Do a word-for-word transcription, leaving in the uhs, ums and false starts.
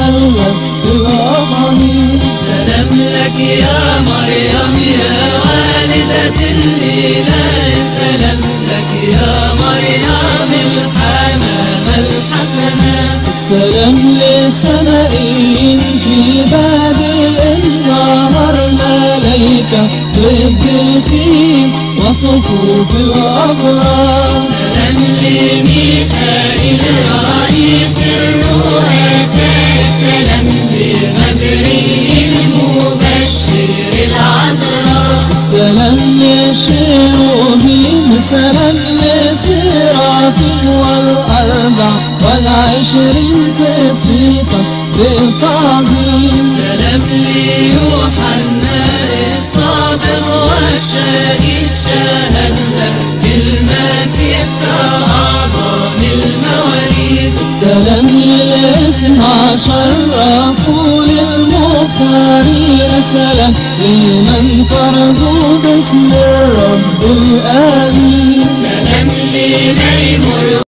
تخلف بالأضاني. سلام لك يا مريم يا والدة الإله، سلام لك يا مريم الحمامة الحسنة. السلام للسمائيين في بادئ النهر، ملايكة قديسين وصفوف الأبرار. سلام لميكائيل رئيس الرؤساء، سلام لغبريل مبشر العذراء. سلام للشيروبيم، سلام للسرافين والأربع والعشرين قسيسا بالتعظيم. سلام ليوحنا الصادق والشهيد، شهد لك بالمسيح كأعظم المواليد. سلام للاثنى عشر رسول المختارين، سلام لمن كرزوا باسم الرب الآمين. سلام لمريم